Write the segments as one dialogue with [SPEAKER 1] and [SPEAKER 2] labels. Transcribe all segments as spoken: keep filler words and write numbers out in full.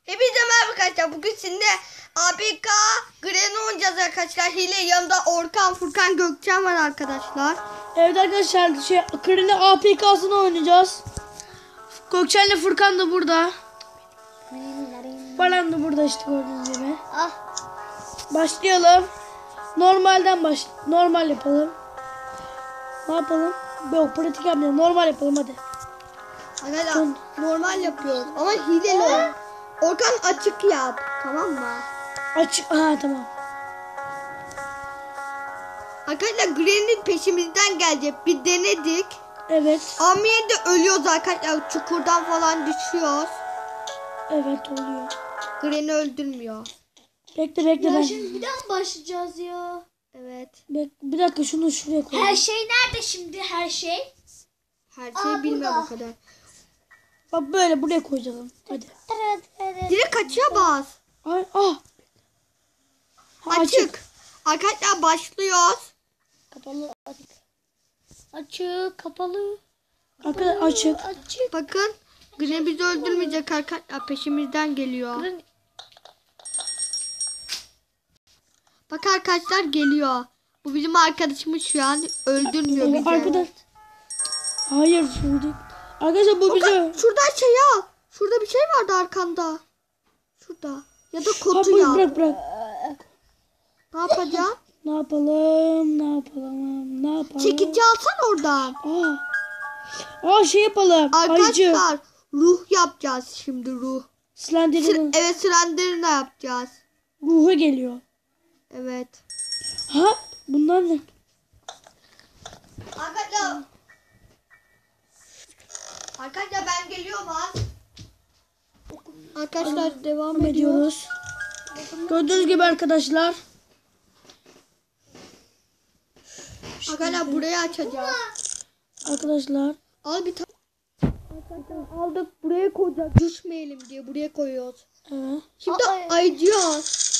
[SPEAKER 1] Hepinize merhaba arkadaşlar. Bugün sizinle A P K Granny oynayacağız arkadaşlar. Hile yanında Orkan, Furkan, Gökçen var arkadaşlar.
[SPEAKER 2] Evet arkadaşlar şey Granny A P K'sını oynayacağız. Gökçen'le Furkan da burada. Falan da burada işte gördüğünüz gibi.
[SPEAKER 1] Ah.
[SPEAKER 2] Başlayalım. Normalden baş normal yapalım. Ne yapalım? Yok pratik yapmayalım. Normal yapalım hadi.
[SPEAKER 1] Arkadaşlar normal yapıyoruz ama hileli ol. Orkan açık yap. Tamam mı?
[SPEAKER 2] Aç. Ha tamam.
[SPEAKER 1] Arkadaşlar Granny peşimizden gelecek. Bir denedik.
[SPEAKER 2] Evet.
[SPEAKER 1] Amiye de ölüyoruz arkadaşlar. Çukurdan falan düşüyoruz.
[SPEAKER 2] Evet oluyor.
[SPEAKER 1] Granny öldürmüyor.
[SPEAKER 2] Bekle bekle
[SPEAKER 3] Ya
[SPEAKER 2] ben.
[SPEAKER 3] şimdi bir daha mı başlayacağız ya?
[SPEAKER 1] Evet.
[SPEAKER 2] Bek bir dakika şunu şuraya koy.
[SPEAKER 3] Her şey nerede şimdi her şey?
[SPEAKER 1] Her şeyi
[SPEAKER 3] Aa,
[SPEAKER 1] bilmiyorum
[SPEAKER 3] burada.
[SPEAKER 1] o kadar.
[SPEAKER 2] Bak böyle buraya koyalım. Hadi.
[SPEAKER 3] Evet, evet.
[SPEAKER 1] Direkt açığa bas.
[SPEAKER 2] Ay ah. Ha,
[SPEAKER 1] Açık. Arkadaşlar başlıyoruz.
[SPEAKER 3] Kapalı açık. Açık, kapalı.
[SPEAKER 2] Arkadaşlar açık.
[SPEAKER 3] Açık.
[SPEAKER 1] Bakın Granny bizi öldürmeyecek arkadaşlar, peşimizden geliyor. Bak arkadaşlar geliyor. Bu bizim arkadaşımız şu an öldürmüyor
[SPEAKER 2] Evet,
[SPEAKER 1] bizi.
[SPEAKER 2] arkadaş. Hayır şurada. Arkadaşlar bu bize.
[SPEAKER 1] Bakın şuradan şey al. Şurada bir şey vardı arkanda. Şurada. Ya da
[SPEAKER 2] Ha,
[SPEAKER 1] kotu
[SPEAKER 2] bırak,
[SPEAKER 1] ya.
[SPEAKER 2] bırak bırak.
[SPEAKER 1] Ne yapacağım?
[SPEAKER 2] Ne yapalım? Ne yapalım? Ne yapalım?
[SPEAKER 1] Çekici alsan oradan.
[SPEAKER 2] Aa. Aa şey yapalım. Ayıcı.
[SPEAKER 1] Arkadaşlar ruh yapacağız şimdi ruh.
[SPEAKER 2] Slenderman.
[SPEAKER 1] Sı- evet Slender'ını yapacağız.
[SPEAKER 2] Ruhu geliyor.
[SPEAKER 1] Evet.
[SPEAKER 2] Ha? Bunlar ne?
[SPEAKER 1] Arkadaşlar. Arkadaşlar ben geliyorum ha. Arkadaşlar devam
[SPEAKER 2] Devam
[SPEAKER 1] ediyoruz.
[SPEAKER 2] ediyoruz. Gördüğünüz gibi arkadaşlar.
[SPEAKER 1] Arkadaşlar burayı açacağız.
[SPEAKER 2] Arkadaşlar.
[SPEAKER 1] Al bir tane. Arkadaşlar aldık buraya koyacağız. Düşmeyelim diye buraya koyuyoruz.
[SPEAKER 2] Evet.
[SPEAKER 1] Şimdi
[SPEAKER 3] Ay.
[SPEAKER 1] ayıcıyoruz.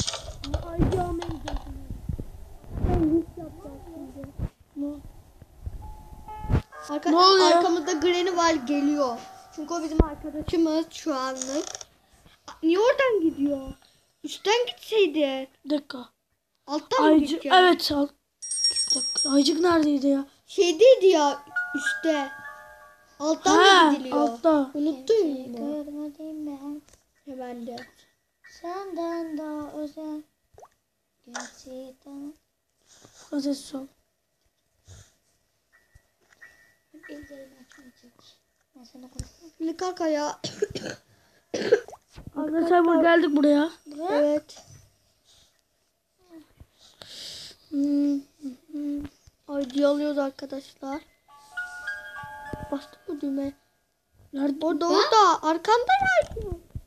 [SPEAKER 2] Ne?
[SPEAKER 1] Arka,
[SPEAKER 2] Ne oluyor?
[SPEAKER 1] Arkamızda Granny var geliyor. Çünkü o bizim arkadaşımız şu anlık. Niye oradan gidiyor? Üstten gitseydi.
[SPEAKER 2] Bir dakika.
[SPEAKER 1] Alttan mı
[SPEAKER 2] Ayıcık.
[SPEAKER 1] gideceğiz?
[SPEAKER 2] Evet. Al. Bir dakika. Ayıcık neredeydi ya?
[SPEAKER 1] Şeydeydi ya üstte. Alttan
[SPEAKER 2] Ha,
[SPEAKER 1] da gidiliyor.
[SPEAKER 2] altta.
[SPEAKER 1] Unuttun mu?
[SPEAKER 3] Görmedim ben
[SPEAKER 1] Hemen de.
[SPEAKER 3] senden daha özel. Gerçekten.
[SPEAKER 2] Ses ol.
[SPEAKER 3] Ellerimi açmayacak. Ben sana konuşayım.
[SPEAKER 1] Şimdi kalk ayağa.
[SPEAKER 2] Arkadaşlar bu geldik buraya.
[SPEAKER 1] Evet.
[SPEAKER 2] Hmm.
[SPEAKER 1] Ayıcıyı alıyoruz arkadaşlar. Bastın mı düğme?
[SPEAKER 2] Nerede?
[SPEAKER 1] Orada orada. Arkanda ya.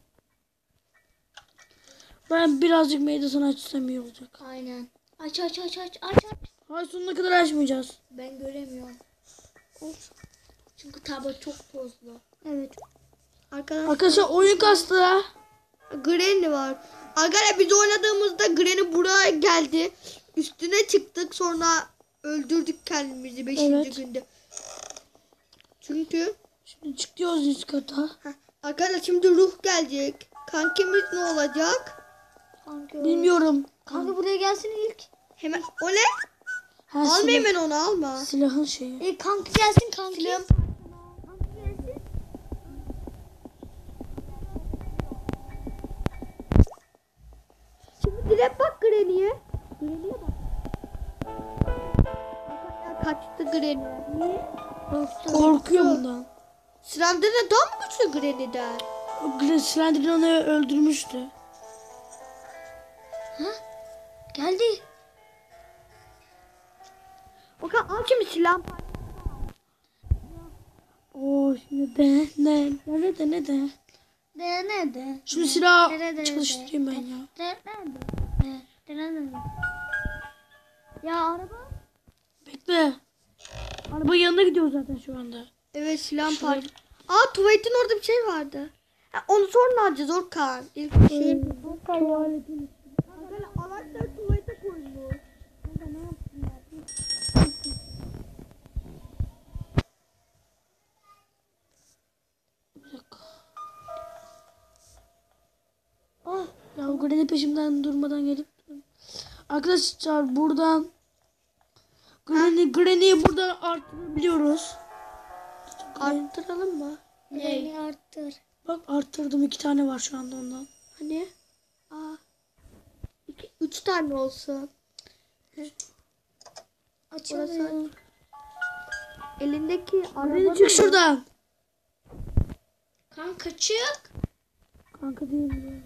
[SPEAKER 2] Ben birazcık meydan açsam iyi olacak.
[SPEAKER 3] Aynen. Aç aç aç aç aç aç.
[SPEAKER 2] Hayır sonuna kadar açmayacağız.
[SPEAKER 3] Ben göremiyorum. Of. Çünkü tablo çok tozlu.
[SPEAKER 1] Evet. Arkadaşlar.
[SPEAKER 2] Arkadaşlar oyun kastı ha.
[SPEAKER 1] Granny var. Arkadaşlar biz oynadığımızda Granny buraya geldi. Üstüne çıktık sonra öldürdük kendimizi beşinci
[SPEAKER 2] Evet.
[SPEAKER 1] günde. Çünkü
[SPEAKER 2] Şimdi çıkıyoruz üst kata.
[SPEAKER 1] heh, arkadaşlar şimdi ruh gelecek. Kankimiz ne olacak?
[SPEAKER 3] Kanka.
[SPEAKER 2] Bilmiyorum.
[SPEAKER 3] Kanka buraya gelsin ilk.
[SPEAKER 1] Hemen o ne?
[SPEAKER 2] Ha,
[SPEAKER 1] Alma
[SPEAKER 2] silah-
[SPEAKER 1] hemen onu alma.
[SPEAKER 2] silahın şeyi.
[SPEAKER 3] İlk kanka gelsin kanka.
[SPEAKER 1] Silahım. Şimdi direkt bak Granny'ye. Granny'ye bak. Arkadaşlar kaçtı Granny. Niye?
[SPEAKER 2] Korkuyor bundan.
[SPEAKER 1] Slender'e daha mı güçlü Granny'den?
[SPEAKER 2] O Slenderman onu öldürmüştü.
[SPEAKER 3] Geldi.
[SPEAKER 1] Bakalım al şimdi silah.
[SPEAKER 2] Oo şimdi de ne ne de ne de.
[SPEAKER 3] De ne de.
[SPEAKER 2] Şimdi silah
[SPEAKER 3] Nerede,
[SPEAKER 2] çalıştırayım ben ya.
[SPEAKER 3] De nerede? De de nerede? Ya araba.
[SPEAKER 2] Bekle. Araba yanına gidiyor zaten şu anda.
[SPEAKER 1] Evet silah
[SPEAKER 2] Şuraya-
[SPEAKER 1] parça. Aa tuvaletin orada bir şey vardı. Ha, onu sonra alacağız Orkan. İlk şey.
[SPEAKER 2] Tuvaletin.
[SPEAKER 1] Anahtar tuvalete koymuş.
[SPEAKER 2] Bir dakika. Granny peşimden durmadan gelip. Arkadaşlar buradan Granny, Granny'yi buradan arttırabiliyoruz.
[SPEAKER 1] Arttıralım mı?
[SPEAKER 3] Beni arttır.
[SPEAKER 2] Bak arttırdım, iki tane var şu anda ondan.
[SPEAKER 1] Hani? Aa. İki, üç tane olsun.
[SPEAKER 3] Açılıyor.
[SPEAKER 1] Elindeki
[SPEAKER 2] Granny
[SPEAKER 1] araba
[SPEAKER 2] çık şuradan.
[SPEAKER 3] Kanka çık.
[SPEAKER 2] Kanka değil mi?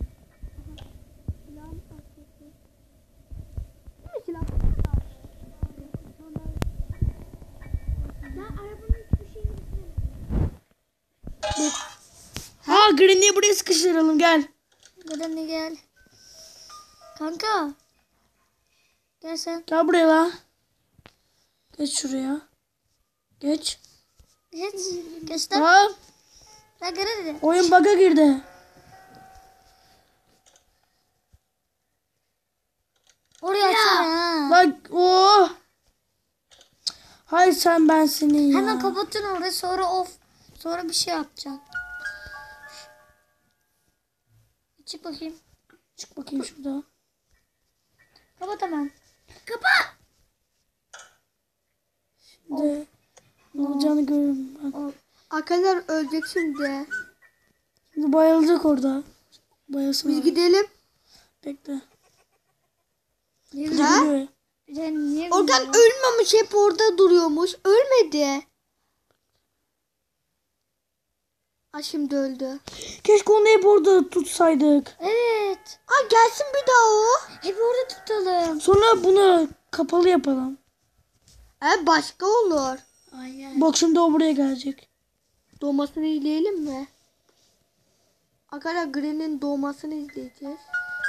[SPEAKER 2] Ha, Granny'yi buraya sıkıştıralım, gel.
[SPEAKER 3] Granny gel. Kanka. Gel sen.
[SPEAKER 2] Gel buraya lan. Geç şuraya. Geç.
[SPEAKER 3] Geç. Geç lan.
[SPEAKER 2] Ha,
[SPEAKER 3] Lan Granny.
[SPEAKER 2] oyun bug'a girdi.
[SPEAKER 3] Oraya açsana ha.
[SPEAKER 2] Bak o. Hay sen ben senin ya.
[SPEAKER 3] Hemen kapatın orayı, sonra off. Sonra bir şey yapacaksın. Çık bakayım.
[SPEAKER 2] Çık bakayım şurada.
[SPEAKER 3] Kapat hemen. Kapat.
[SPEAKER 2] Şimdi ne olacağını görürüm ben.
[SPEAKER 1] Arkadaşlar ölecek şimdi.
[SPEAKER 2] Şimdi bayılacak orada. Bayılsın.
[SPEAKER 1] Biz
[SPEAKER 2] orada.
[SPEAKER 1] gidelim.
[SPEAKER 2] Bekle.
[SPEAKER 3] Niye
[SPEAKER 2] Kızı
[SPEAKER 1] Ha?
[SPEAKER 2] geliyor.
[SPEAKER 3] Sen niye
[SPEAKER 1] Oradan
[SPEAKER 3] gülüyorsun?
[SPEAKER 1] ölmemiş, hep orada duruyormuş. Ölmedi. Ha şimdi öldü.
[SPEAKER 2] Keşke onu hep orada tutsaydık.
[SPEAKER 3] Evet.
[SPEAKER 1] Ha gelsin bir daha o.
[SPEAKER 3] Hep orada tutalım.
[SPEAKER 2] Sonra bunu kapalı yapalım.
[SPEAKER 1] He başka olur.
[SPEAKER 3] Aynen.
[SPEAKER 2] Bak şimdi o buraya gelecek.
[SPEAKER 1] Doğmasını izleyelim mi? Arkadaşlar Granny'nin doğmasını izleyeceğiz.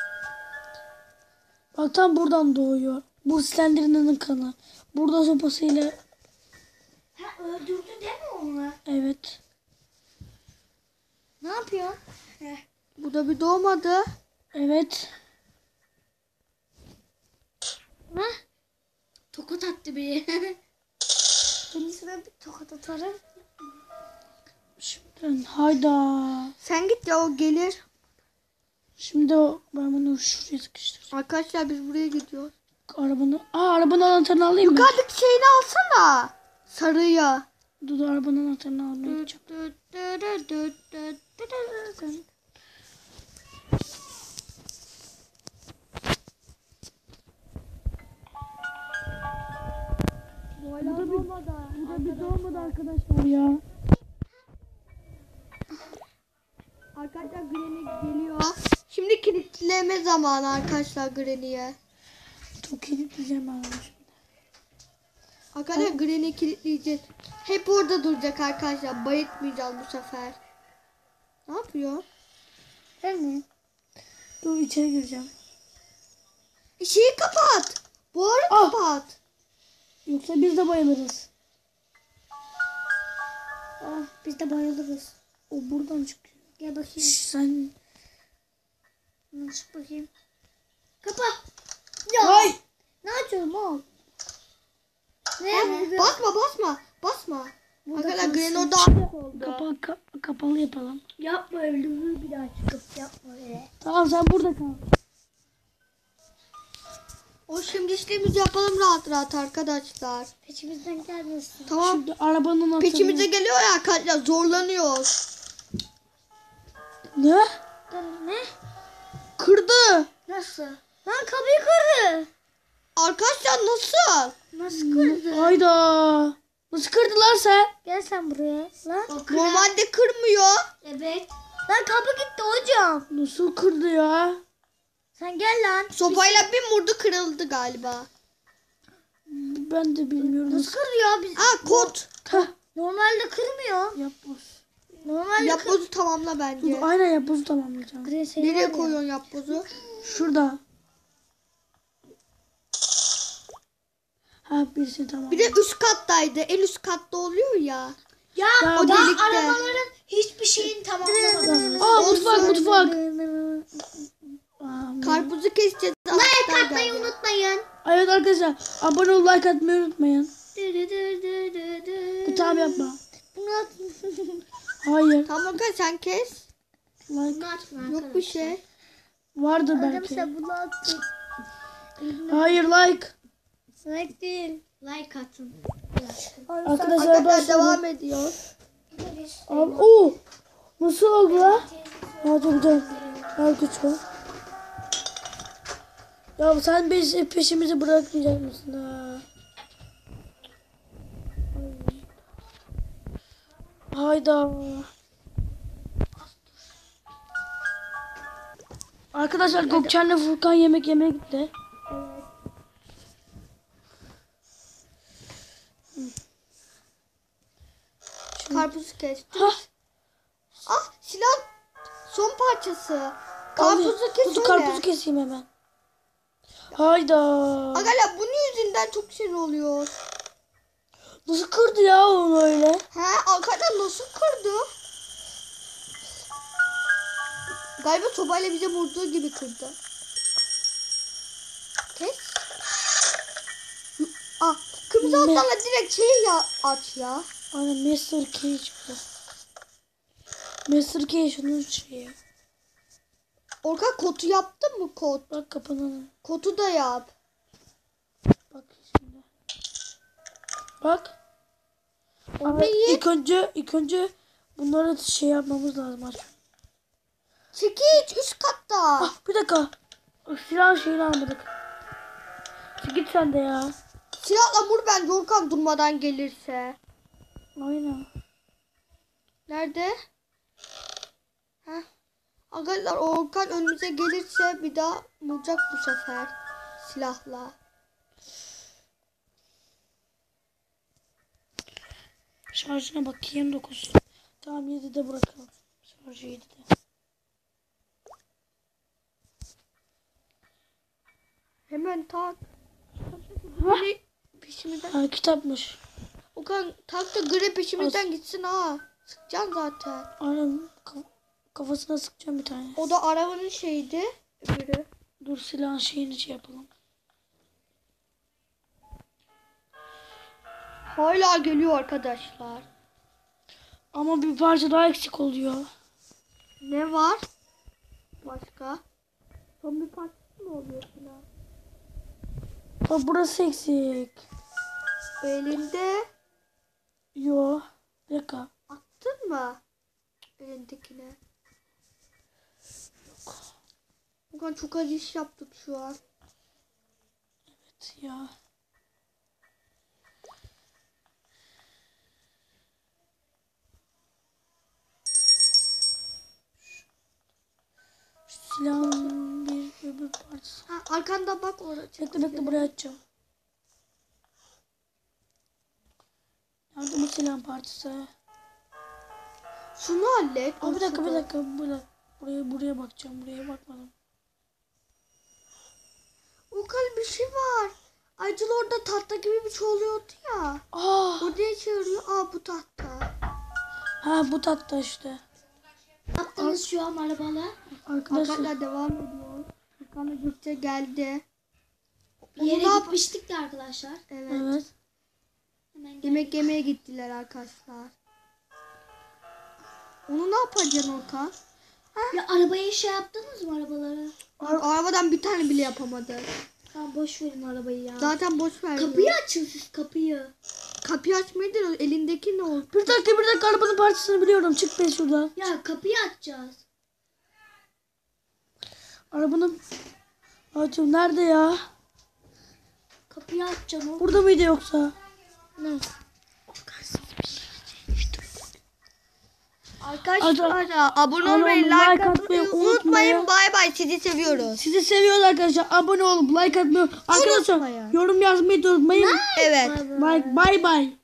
[SPEAKER 2] Bak tam buradan doğuyor. Bu Slenderman'ın kanı. Burada sopasıyla.
[SPEAKER 3] Ha, öldürdü değil mi onu?
[SPEAKER 2] Evet.
[SPEAKER 3] Ne yapıyor?
[SPEAKER 1] Bu da bir doğmadı.
[SPEAKER 2] Evet.
[SPEAKER 3] Ne? Tokat attı biri. Ben sana bir tokat atarım.
[SPEAKER 2] Şimdi hayda.
[SPEAKER 1] Sen git ya, o gelir.
[SPEAKER 2] Şimdi o, ben bunu şuraya sıkıştıracağım.
[SPEAKER 1] Arkadaşlar biz buraya gidiyoruz.
[SPEAKER 2] Arabanı. Aa, arabanın anahtarını alayım mı?
[SPEAKER 1] Yukarıdaki şeyini alsana. Sarıya.
[SPEAKER 2] Dur dur, arabanın anahtarını almaya gideceğim. Bu da bir, bu da bir doğmadı arkadaşlar ya.
[SPEAKER 1] Arkadaşlar Granny geliyor. Şimdi kilitleme zamanı arkadaşlar Granny'ye.
[SPEAKER 2] Çok kilitleyeceğim ben onu şimdi.
[SPEAKER 1] Arkadaşlar Granny'i kilitleyeceğiz. Hep orada duracak arkadaşlar. Bayıtmayacağız bu sefer. Ne yapıyor?
[SPEAKER 3] Sen mi?
[SPEAKER 2] Dur içeri gireceğim.
[SPEAKER 1] Şeyi kapat. Buharı
[SPEAKER 2] Ah!
[SPEAKER 1] kapat.
[SPEAKER 2] Yoksa biz de bayılırız.
[SPEAKER 3] Ah, biz de bayılırız.
[SPEAKER 2] O buradan çıkıyor.
[SPEAKER 3] Gel bakayım.
[SPEAKER 2] Şş, sen...
[SPEAKER 3] Çık bakayım. Kapa. Ya.
[SPEAKER 2] Ay!
[SPEAKER 3] Ne açıyorum oğlum? Ne?
[SPEAKER 1] Ha, basma basma. Basma.
[SPEAKER 3] Burada
[SPEAKER 1] Arkadaşlar Granny
[SPEAKER 3] kalsın.
[SPEAKER 1] orada ahmet oldu.
[SPEAKER 2] Kapa, ka- kapalı yapalım.
[SPEAKER 3] Yapma öldürür bir daha çıkıp yapma öyle.
[SPEAKER 2] Tamam sen burada kal.
[SPEAKER 1] O şimdi işlemimizi yapalım rahat rahat arkadaşlar.
[SPEAKER 3] Peşimizden gelmesin.
[SPEAKER 1] Tamam.
[SPEAKER 2] Şimdi arabanın anahtarını...
[SPEAKER 1] Peşimize geliyor ya arkadaşlar, zorlanıyoruz.
[SPEAKER 2] Ne?
[SPEAKER 3] Ne?
[SPEAKER 1] Kırdı.
[SPEAKER 3] Nasıl? Lan kapıyı kırdı.
[SPEAKER 1] Arkadaşlar nasıl?
[SPEAKER 3] Nasıl kırdı?
[SPEAKER 2] Hayda. Nasıl kırdılar sen?
[SPEAKER 3] Gel sen buraya. Lan.
[SPEAKER 1] Normalde kırmıyor.
[SPEAKER 3] Evet. Lan kapı gitti hocam.
[SPEAKER 2] Nasıl kırdı ya?
[SPEAKER 3] Sen gel lan.
[SPEAKER 1] Sopayla bir vurdu, kırıldı galiba.
[SPEAKER 2] Ben de bilmiyorum.
[SPEAKER 3] Nasıl kırdı ya? Biz...
[SPEAKER 1] Aa kod.
[SPEAKER 2] Heh,
[SPEAKER 3] Normalde kırmıyor.
[SPEAKER 2] yapboz.
[SPEAKER 3] Normalde
[SPEAKER 1] Yapbozu tamamla bence.
[SPEAKER 2] Dur, aynen yapbozu tamamlayacağım.
[SPEAKER 3] kır.
[SPEAKER 1] Nereye koyuyorsun yapbozu?
[SPEAKER 2] Şurada. Ha birisi tamam.
[SPEAKER 1] Bir de üst kattaydı. En üst katta oluyor ya.
[SPEAKER 3] Ya,
[SPEAKER 2] Ya
[SPEAKER 1] o
[SPEAKER 2] ben
[SPEAKER 1] delikte.
[SPEAKER 3] arabaların hiçbir şeyini tamamlamadım.
[SPEAKER 2] Aa mutfak mutfak. Aa,
[SPEAKER 1] Karpuzu keseceğiz.
[SPEAKER 3] Like
[SPEAKER 1] alttan
[SPEAKER 3] atmayı
[SPEAKER 1] geldi.
[SPEAKER 3] unutmayın.
[SPEAKER 2] evet arkadaşlar abone ol, like atmayı unutmayın. Tamam yapma.
[SPEAKER 3] Bunu at.
[SPEAKER 2] Hayır.
[SPEAKER 1] Tamam kanka sen kes.
[SPEAKER 2] Like.
[SPEAKER 3] Bunu atma
[SPEAKER 1] Yok bir şey.
[SPEAKER 2] Vardır
[SPEAKER 3] Adam
[SPEAKER 2] belki.
[SPEAKER 3] sabunu attı.
[SPEAKER 2] Hayır like.
[SPEAKER 3] Like değil. Like atın.
[SPEAKER 2] Arkadaşlar
[SPEAKER 1] Arkadaşlar
[SPEAKER 2] başladı.
[SPEAKER 1] devam ediyor.
[SPEAKER 2] Abi, oo. Nasıl oldu la? Hadi güzel. Al güç var. Ya sen bizi peşimizi bırakmayacak mısın ha? Hayda. Arkadaşlar Gökçen'le Furkan yemek yemeye gitti.
[SPEAKER 1] Karpuzu kestim.
[SPEAKER 2] Hah.
[SPEAKER 1] Ah silah son parçası.
[SPEAKER 2] Karpuzu,
[SPEAKER 1] Karpuzu kes öyle.
[SPEAKER 2] karpuzu keseyim hemen. Hayda.
[SPEAKER 1] Arkadaşlar bunun yüzünden çok şey oluyor.
[SPEAKER 2] Nasıl kırdı ya onu öyle?
[SPEAKER 1] He arkadaşlar nasıl kırdı? Galiba sobayla bize vurduğu gibi kırdı. Kes. Ah kırmızı
[SPEAKER 2] Ne?
[SPEAKER 1] altlarla direkt şeyi ya aç ya.
[SPEAKER 2] Aynen Master Key çıktı. Master Key şunun şeyi.
[SPEAKER 1] Orkan kotu yaptın mı kot?
[SPEAKER 2] Bak kapananı.
[SPEAKER 1] Kotu da yap.
[SPEAKER 2] Bak şimdi. Bak.
[SPEAKER 1] O
[SPEAKER 2] Ama
[SPEAKER 1] neyi?
[SPEAKER 2] ilk önce ilk önce bunları şey yapmamız lazım aç.
[SPEAKER 1] Çekiç üst katta.
[SPEAKER 2] Ah bir dakika. Silah şeyini almadık. Git sen de ya.
[SPEAKER 1] Silahla vur bence Orkan durmadan gelirse.
[SPEAKER 2] Aynen.
[SPEAKER 1] Nerede? Heh. Arkadaşlar Orkan önümüze gelirse bir daha vuracak bu sefer. Silahla.
[SPEAKER 2] Şarjına bakayım dokuz. Tamam yedide bırakalım. Şarjı yedide.
[SPEAKER 1] Hemen tak. Gri peşimizden.
[SPEAKER 2] Ha kitapmış.
[SPEAKER 1] Okan tak da gri peşimizden gitsin ha. Sıkacaksın zaten.
[SPEAKER 2] Aynen kaf- kafasına sıkacağım bir tane.
[SPEAKER 1] O da arabanın şeydi. Öbürü.
[SPEAKER 2] Dur silahın şeyini şey yapalım.
[SPEAKER 1] Hala geliyor arkadaşlar.
[SPEAKER 2] Ama bir parça daha eksik oluyor.
[SPEAKER 1] Ne var? Başka? Son bir parçası mı oluyor falan?
[SPEAKER 2] Bak burası eksik.
[SPEAKER 1] Elinde
[SPEAKER 2] Yo. Bir dakika.
[SPEAKER 1] attın mı? Elindekine. Okan çok acı iş yaptık şu an.
[SPEAKER 2] Evet ya. Silahın bir öbür parçası.
[SPEAKER 1] Ha, arkanda bak orada.
[SPEAKER 2] Bekle bekle buraya açacağım. Nerede bu silahın parçası?
[SPEAKER 1] Şunu hallet.
[SPEAKER 2] Aa, bir dakika bir
[SPEAKER 1] şurada.
[SPEAKER 2] dakika. Buraya, buraya, buraya bakacağım. Buraya bakmadım.
[SPEAKER 1] Okan bir şey var. Acil orada tahta gibi bir şey oluyordu ya.
[SPEAKER 2] Aa,
[SPEAKER 1] O ne işe yarıyor? Aa bu tahta.
[SPEAKER 2] ha bu tatta işte.
[SPEAKER 3] Ne yaptınız şu an arabalar?
[SPEAKER 2] Arkadaşlar.
[SPEAKER 1] Arkadaşlar devam ediyor. Furkan'la Gökçe geldi.
[SPEAKER 3] Bir yere
[SPEAKER 1] Onu ne yap-
[SPEAKER 3] gitmiştik de arkadaşlar.
[SPEAKER 1] Evet.
[SPEAKER 2] Evet.
[SPEAKER 3] Hemen gel.
[SPEAKER 1] Yemek yemeye gittiler arkadaşlar. Onu ne yapacaksın Orkan?
[SPEAKER 3] Ya arabaya şey yaptınız mı arabaları?
[SPEAKER 1] Ar- arabadan bir tane bile yapamadı.
[SPEAKER 3] Tamam boş verin arabayı ya.
[SPEAKER 1] Zaten boş ver.
[SPEAKER 3] Kapıyı açın siz kapıyı.
[SPEAKER 1] Kapıyı açmayı da elindeki ne oldu?
[SPEAKER 2] Bir dakika bir dakika arabanın parçasını biliyorum. Çık be şuradan.
[SPEAKER 3] Ya kapıyı açacağız.
[SPEAKER 2] Arabanın... Açım nerede ya?
[SPEAKER 3] Kapıyı açacaksın oğlum.
[SPEAKER 2] Burada mıydı yoksa?
[SPEAKER 3] Ne?
[SPEAKER 1] Arkadaşlar abone
[SPEAKER 2] Abone
[SPEAKER 1] olmayı,
[SPEAKER 2] olmayı,
[SPEAKER 1] like
[SPEAKER 2] like
[SPEAKER 1] atmayı
[SPEAKER 2] atmayı
[SPEAKER 1] unutmayın.
[SPEAKER 2] unutmayın.
[SPEAKER 1] Bay bay, sizi seviyoruz.
[SPEAKER 2] Sizi seviyoruz arkadaşlar. Abone olup like atmayı. Arkadaşlar
[SPEAKER 1] Unutmayın.
[SPEAKER 2] yorum yazmayı da unutmayın.
[SPEAKER 1] Evet.
[SPEAKER 2] Bye bye. Bye.